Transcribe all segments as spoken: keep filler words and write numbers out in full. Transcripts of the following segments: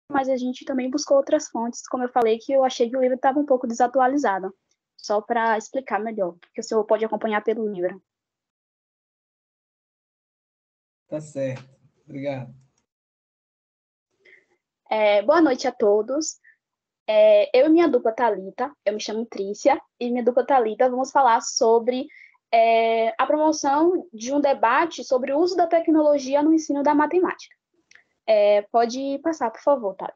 mas a gente também buscou outras fontes, como eu falei, que eu achei que o livro estava um pouco desatualizado, só para explicar melhor, que o senhor pode acompanhar pelo livro. Tá certo. Obrigado. É, boa noite a todos. É, eu e minha dupla Thalita, eu me chamo Trícia, e minha dupla Thalita, vamos falar sobre é, a promoção de um debate sobre o uso da tecnologia no ensino da matemática. É, pode passar, por favor, Thalita.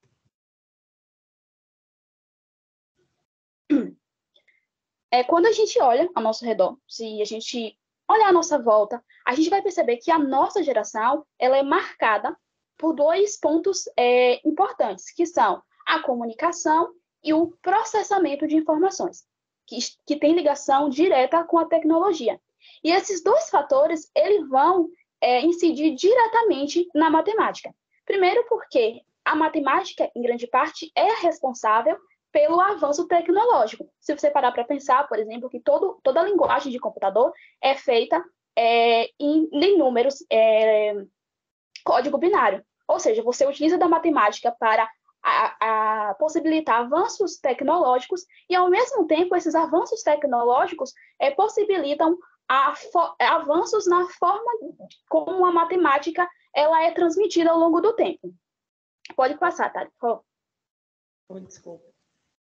É, quando a gente olha ao nosso redor, se a gente olhar à nossa volta, a gente vai perceber que a nossa geração ela é marcada por dois pontos é, importantes, que são a comunicação e o processamento de informações, que, que tem ligação direta com a tecnologia. E esses dois fatores, eles vão é, incidir diretamente na matemática. Primeiro porque a matemática, em grande parte, é responsável pelo avanço tecnológico. Se você parar para pensar, por exemplo, que todo, toda a linguagem de computador é feita é, em, em números, é, código binário. Ou seja, você utiliza da matemática para a, a possibilitar avanços tecnológicos e, ao mesmo tempo, esses avanços tecnológicos é, possibilitam a, avanços na forma como a matemática ela é transmitida ao longo do tempo. Pode passar, tá? Por favor. Desculpa.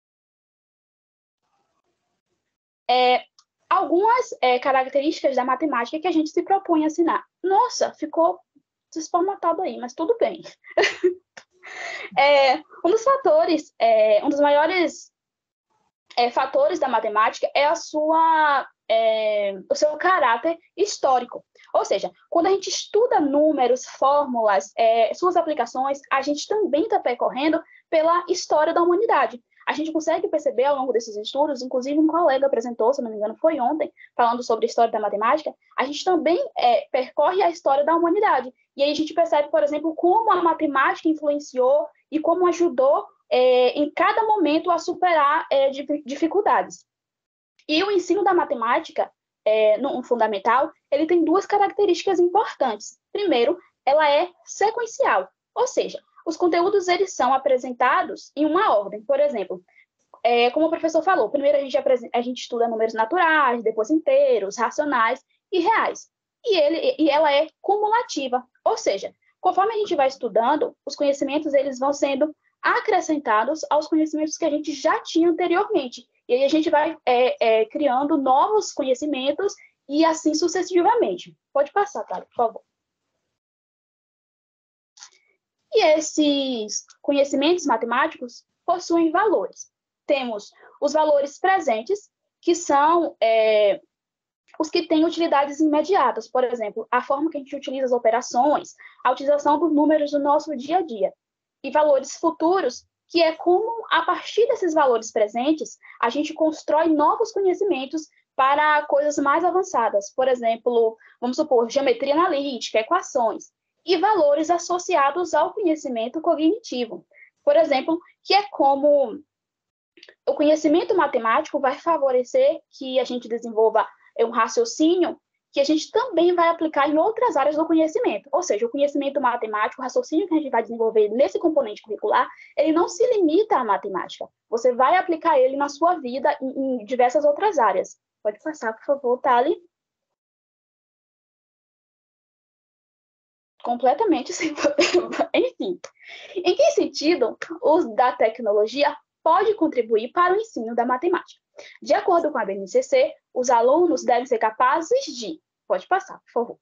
É, algumas é, características da matemática que a gente se propõe a ensinar. Nossa, ficou desformatado aí, mas tudo bem. é, um dos fatores, é, um dos maiores é, fatores da matemática é a sua, é, o seu caráter histórico. Ou seja, quando a gente estuda números, fórmulas, é, suas aplicações, a gente também está percorrendo pela história da humanidade. A gente consegue perceber ao longo desses estudos, inclusive um colega apresentou, se não me engano, foi ontem, falando sobre a história da matemática, a gente também é, percorre a história da humanidade. E aí a gente percebe, por exemplo, como a matemática influenciou e como ajudou é, em cada momento a superar é, dificuldades. E o ensino da matemática, é, no fundamental, ele tem duas características importantes. Primeiro, ela é sequencial, ou seja, os conteúdos eles são apresentados em uma ordem. Por exemplo, é, como o professor falou, primeiro a gente, a gente estuda números naturais, depois inteiros, racionais e reais. E, ele, e ela é cumulativa, ou seja, conforme a gente vai estudando, os conhecimentos eles vão sendo acrescentados aos conhecimentos que a gente já tinha anteriormente. E aí a gente vai é, é, criando novos conhecimentos e assim sucessivamente. Pode passar, tá? Por favor. E esses conhecimentos matemáticos possuem valores. Temos os valores presentes, que são é, os que têm utilidades imediatas. Por exemplo, a forma que a gente utiliza as operações, a utilização dos números do nosso dia a dia. E valores futuros, que é como, a partir desses valores presentes, a gente constrói novos conhecimentos para coisas mais avançadas. Por exemplo, vamos supor, geometria analítica, equações. E valores associados ao conhecimento cognitivo. Por exemplo, que é como o conhecimento matemático vai favorecer que a gente desenvolva um raciocínio que a gente também vai aplicar em outras áreas do conhecimento. Ou seja, o conhecimento matemático, o raciocínio que a gente vai desenvolver nesse componente curricular, ele não se limita à matemática. Você vai aplicar ele na sua vida em, em diversas outras áreas. Pode passar, por favor, Thali. Completamente sem enfim. Em que sentido o uso da tecnologia pode contribuir para o ensino da matemática? De acordo com a B N C C, os alunos devem ser capazes de... Pode passar, por favor.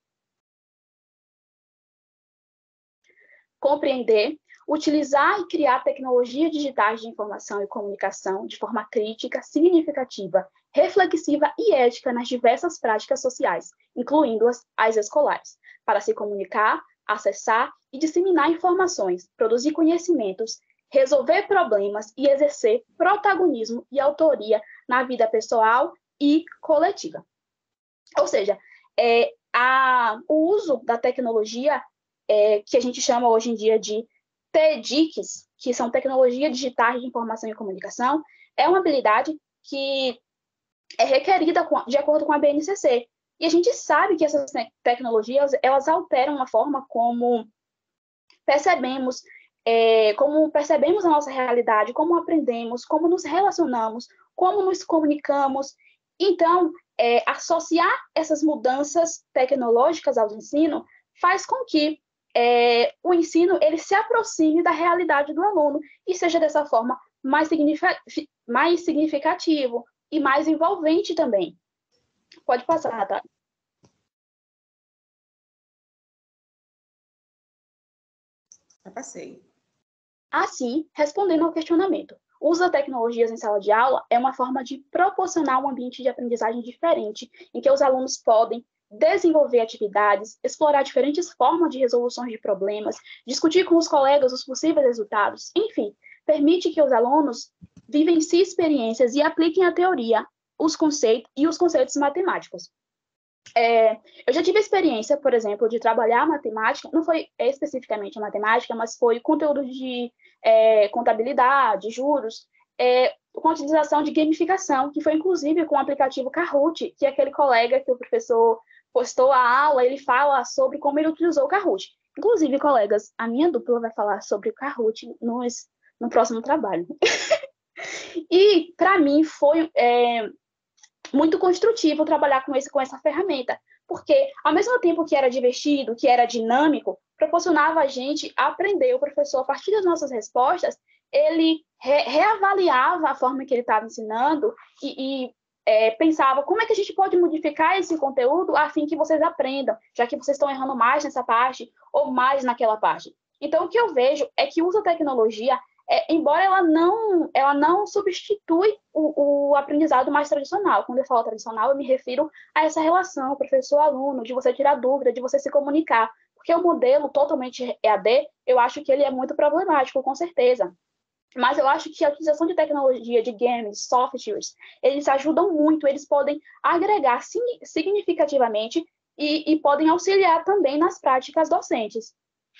Compreender, utilizar e criar tecnologias digitais de informação e comunicação de forma crítica, significativa, reflexiva e ética nas diversas práticas sociais, incluindo as, as escolares, para se comunicar, acessar e disseminar informações, produzir conhecimentos, resolver problemas e exercer protagonismo e autoria na vida pessoal e coletiva. Ou seja, é, a, o uso da tecnologia, é, que a gente chama hoje em dia de T D I Cs, que são tecnologias digitais de informação e comunicação, é uma habilidade que é requerida com, de acordo com a B N C C. E a gente sabe que essas tecnologias, elas alteram a forma como percebemos é, como percebemos a nossa realidade, como aprendemos, como nos relacionamos, como nos comunicamos. Então, é, associar essas mudanças tecnológicas ao ensino faz com que é, o ensino ele se aproxime da realidade do aluno e seja dessa forma mais, signific- mais significativo e mais envolvente também. Pode passar, tá? Já passei. Assim, respondendo ao questionamento, o uso das tecnologias em sala de aula é uma forma de proporcionar um ambiente de aprendizagem diferente, em que os alunos podem desenvolver atividades, explorar diferentes formas de resolução de problemas, discutir com os colegas os possíveis resultados, enfim, permite que os alunos vivenciem experiências e apliquem a teoria, os conceitos e os conceitos matemáticos. É, eu já tive a experiência, por exemplo, de trabalhar matemática, não foi especificamente a matemática, mas foi conteúdo de é, contabilidade, juros, é, com a utilização de gamificação, que foi inclusive com o aplicativo Kahoot, que é aquele colega que o professor postou a aula, ele fala sobre como ele utilizou o Kahoot. Inclusive, colegas, a minha dupla vai falar sobre o Kahoot no, no próximo trabalho. E, para mim, foi... É, muito construtivo trabalhar com, esse, com essa ferramenta, porque, ao mesmo tempo que era divertido, que era dinâmico, proporcionava a gente aprender. O professor, a partir das nossas respostas, ele re reavaliava a forma que ele estava ensinando e, e é, pensava como é que a gente pode modificar esse conteúdo a fim que vocês aprendam, já que vocês estão errando mais nessa parte ou mais naquela parte. Então, o que eu vejo é que usa a tecnologia É, embora ela não, ela não substitui o, o aprendizado mais tradicional. Quando eu falo tradicional, eu me refiro a essa relação professor-aluno, de você tirar dúvida, de você se comunicar. Porque o modelo totalmente E A D, eu acho que ele é muito problemático, com certeza. Mas eu acho que a utilização de tecnologia, de games, softwares, eles ajudam muito, eles podem agregar significativamente e, e podem auxiliar também nas práticas docentes.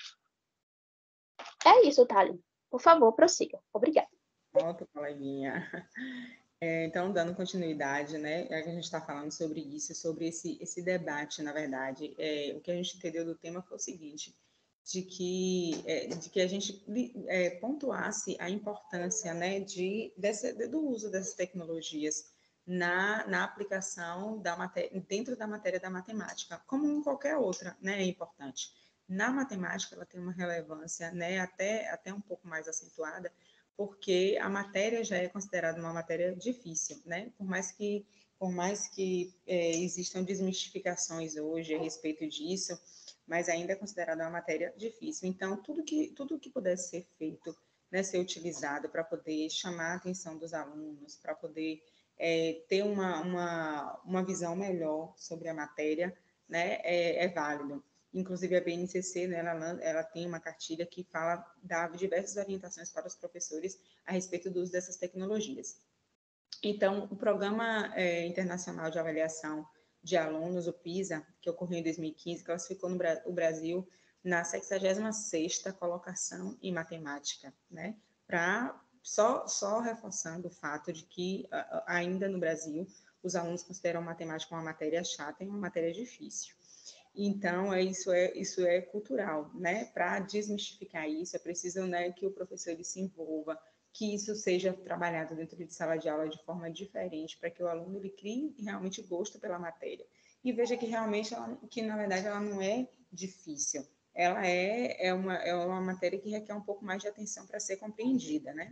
É isso, Thali. Por favor, prossiga. Obrigada. Pronto, coleguinha. É, então, dando continuidade, né, é que a gente está falando sobre isso, sobre esse, esse debate, na verdade. É, o que a gente entendeu do tema foi o seguinte, de que, é, de que a gente é, pontuasse a importância, né, de, dessa, do uso dessas tecnologias na, na aplicação da matéria, dentro da matéria da matemática, como em qualquer outra, né, é importante. Na matemática, ela tem uma relevância, né, até, até um pouco mais acentuada, porque a matéria já é considerada uma matéria difícil, né? Por mais que, por mais que é, existam desmistificações hoje a respeito disso, mas ainda é considerada uma matéria difícil. Então, tudo que, tudo que pudesse ser feito, né, ser utilizado para poder chamar a atenção dos alunos, para poder é, ter uma, uma, uma visão melhor sobre a matéria, né, é, é válido. Inclusive, a B N C C, né, ela, ela tem uma cartilha que fala, dá diversas orientações para os professores a respeito do uso dessas tecnologias. Então, o Programa é, Internacional de Avaliação de Alunos, o PISA, que ocorreu em dois mil e quinze, classificou no, o Brasil na sexagésima sexta colocação em matemática, né? Para só, só reforçando o fato de que, ainda no Brasil, os alunos consideram matemática uma matéria chata e uma matéria difícil. Então, é, isso, é, isso é cultural, né? Para desmistificar isso, é preciso, né, que o professor ele se envolva, que isso seja trabalhado dentro de sala de aula de forma diferente, para que o aluno ele crie realmente gosto pela matéria. E veja que realmente, ela, que na verdade, ela não é difícil. Ela é, é, uma, é uma matéria que requer um pouco mais de atenção para ser compreendida, né?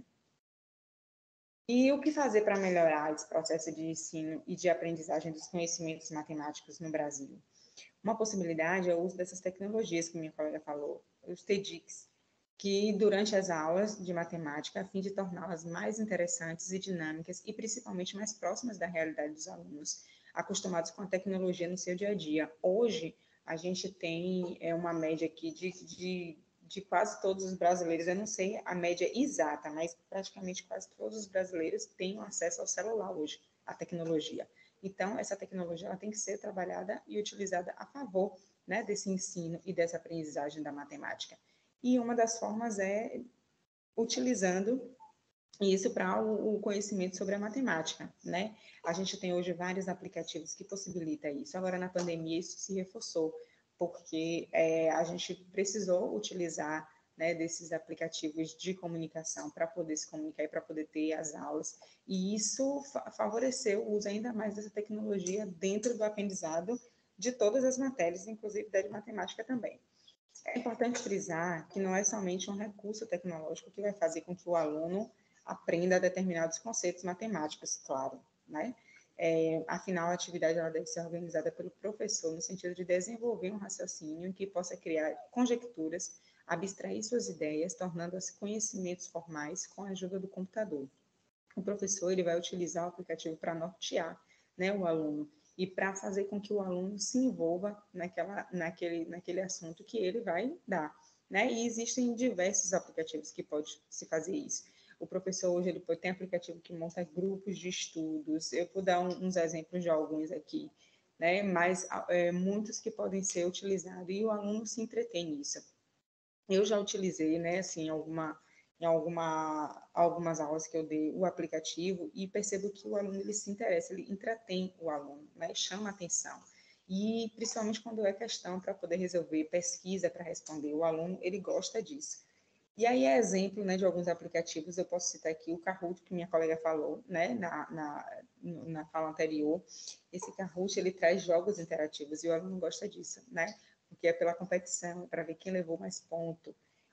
E o que fazer para melhorar esse processo de ensino e de aprendizagem dos conhecimentos matemáticos no Brasil? Uma possibilidade é o uso dessas tecnologias que minha colega falou, os T E D X, que durante as aulas de matemática, a fim de torná-las mais interessantes e dinâmicas e principalmente mais próximas da realidade dos alunos, acostumados com a tecnologia no seu dia a dia. Hoje, a gente tem é, uma média aqui de, de, de quase todos os brasileiros, eu não sei a média exata, mas praticamente quase todos os brasileiros têm acesso ao celular hoje, à tecnologia. Então, essa tecnologia ela tem que ser trabalhada e utilizada a favor, né, desse ensino e dessa aprendizagem da matemática. E uma das formas é utilizando isso para o conhecimento sobre a matemática, né? A gente tem hoje vários aplicativos que possibilitam isso. Agora, na pandemia, isso se reforçou, porque é, a gente precisou utilizar né, desses aplicativos de comunicação para poder se comunicar e para poder ter as aulas. E isso fa- favoreceu o uso ainda mais dessa tecnologia dentro do aprendizado de todas as matérias, inclusive da de matemática também. É importante frisar que não é somente um recurso tecnológico que vai fazer com que o aluno aprenda determinados conceitos matemáticos, claro, né? É, afinal, a atividade ela deve ser organizada pelo professor no sentido de desenvolver um raciocínio que possa criar conjecturas, abstrair suas ideias, tornando-as conhecimentos formais com a ajuda do computador. O professor ele vai utilizar o aplicativo para nortear, né, o aluno e para fazer com que o aluno se envolva naquela, naquele, naquele assunto que ele vai dar, né? E existem diversos aplicativos que pode se fazer isso. O professor hoje ele pode, tem aplicativo que monta grupos de estudos. Eu vou dar um, uns exemplos de alguns aqui, né? Mas é, muitos que podem ser utilizados e o aluno se entretém nisso. Eu já utilizei, né? Assim, alguma em alguma, algumas aulas que eu dei o aplicativo e percebo que o aluno ele se interessa, ele entretém o aluno, né? Chama a atenção. E principalmente quando é questão para poder resolver, pesquisa para responder, o aluno ele gosta disso. E aí é exemplo, né, de alguns aplicativos, eu posso citar aqui o Kahoot, que minha colega falou, né, na, na, na fala anterior. Esse Kahoot, ele traz jogos interativos e o aluno gosta disso, né? Porque é pela competição, para ver quem levou mais ponto.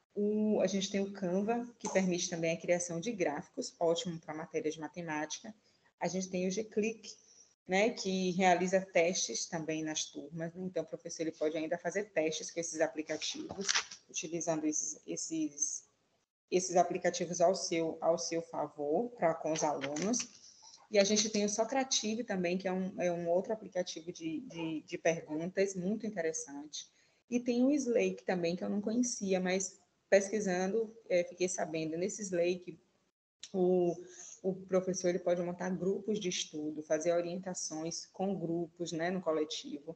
O, a gente tem o Canva, que permite também a criação de gráficos, ótimo para matérias de matemática. A gente tem o G-Click, né, que realiza testes também nas turmas. Né? Então, o professor ele pode ainda fazer testes com esses aplicativos, utilizando esses, esses, esses aplicativos ao seu, ao seu favor, para com os alunos. E a gente tem o Socrative também, que é um, é um outro aplicativo de, de, de perguntas, muito interessante. E tem o Slake também, que eu não conhecia, mas pesquisando, é, fiquei sabendo. Nesse Slake, o, o professor ele pode montar grupos de estudo, fazer orientações com grupos, né, no coletivo,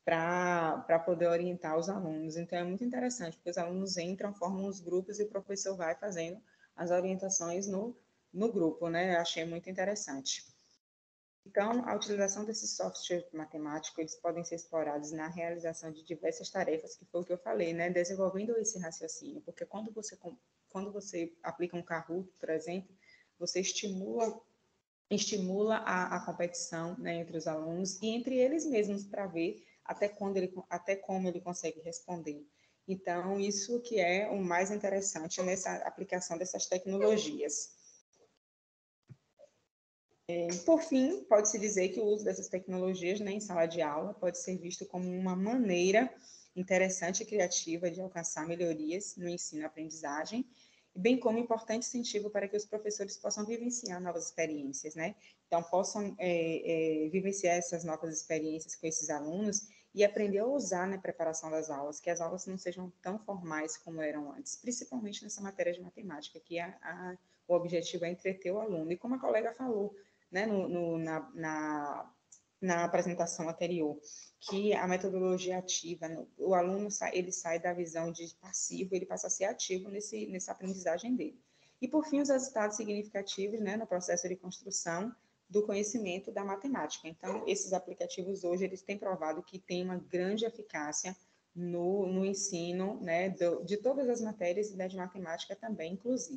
para poder orientar os alunos. Então, é muito interessante, porque os alunos entram, formam os grupos e o professor vai fazendo as orientações no, no grupo, né? Eu achei muito interessante. Então, a utilização desses softwares matemáticos, eles podem ser explorados na realização de diversas tarefas, que foi o que eu falei, né? Desenvolvendo esse raciocínio, porque quando você, quando você aplica um Kahoot, por exemplo, você estimula, estimula a, a competição, né, entre os alunos e entre eles mesmos para ver até, quando ele, até como ele consegue responder. Então, isso que é o mais interessante nessa aplicação dessas tecnologias. É, por fim, pode-se dizer que o uso dessas tecnologias, né, em sala de aula pode ser visto como uma maneira interessante e criativa de alcançar melhorias no ensino-aprendizagem, bem como importante incentivo para que os professores possam vivenciar novas experiências, né? Então, possam é, é, vivenciar essas novas experiências com esses alunos e aprender a usar na preparação das aulas, que as aulas não sejam tão formais como eram antes, principalmente nessa matéria de matemática, que a, a, o objetivo é entreter o aluno. E como a colega falou, né, no, no, na, na, na apresentação anterior, que a metodologia ativa, o aluno sai, ele sai da visão de passivo, ele passa a ser ativo nesse, nessa aprendizagem dele. E, por fim, os resultados significativos, né, no processo de construção do conhecimento da matemática. Então, esses aplicativos hoje, eles têm provado que têm uma grande eficácia no, no ensino, né, do, de todas as matérias e da de matemática também, inclusive.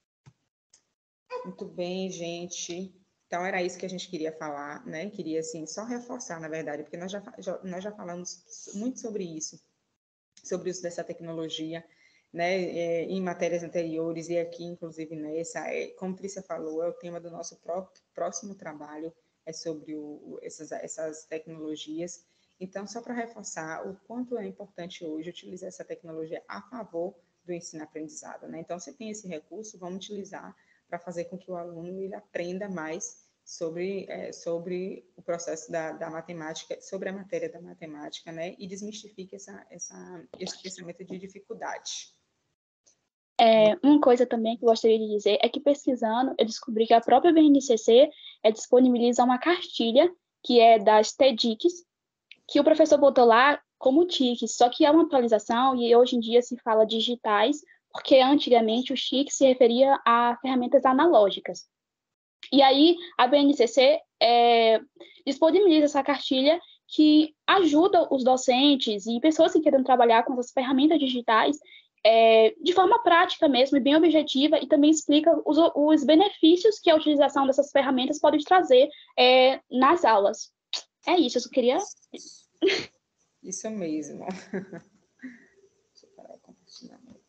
Muito bem, gente. Então, era isso que a gente queria falar, né? Queria, assim, só reforçar, na verdade, porque nós já, já, nós já falamos muito sobre isso, sobre o uso dessa tecnologia, né? É, em matérias anteriores e aqui, inclusive, nessa. É, como Trícia falou, é o tema do nosso próprio, próximo trabalho, é sobre o, essas, essas tecnologias. Então, só para reforçar o quanto é importante hoje utilizar essa tecnologia a favor do ensino-aprendizado, né? Então, se tem esse recurso, vamos utilizar para fazer com que o aluno ele aprenda mais sobre, é, sobre o processo da, da matemática, sobre a matéria da matemática, né? E desmistifique essa, essa, esse pensamento de dificuldade. É, uma coisa também que eu gostaria de dizer é que, pesquisando, eu descobri que a própria B N C C é, disponibiliza uma cartilha, que é das T D I Cs, que o professor botou lá como T I Cs, só que é uma atualização e hoje em dia se fala digitais, porque antigamente o T I C se referia a ferramentas analógicas. E aí a B N C C é, disponibiliza essa cartilha que ajuda os docentes e pessoas que queiram trabalhar com essas ferramentas digitais é, de forma prática mesmo, e bem objetiva, e também explica os, os benefícios que a utilização dessas ferramentas pode trazer é, nas aulas. É isso, eu só queria... Isso mesmo. Deixa eu parar o compartilhamento.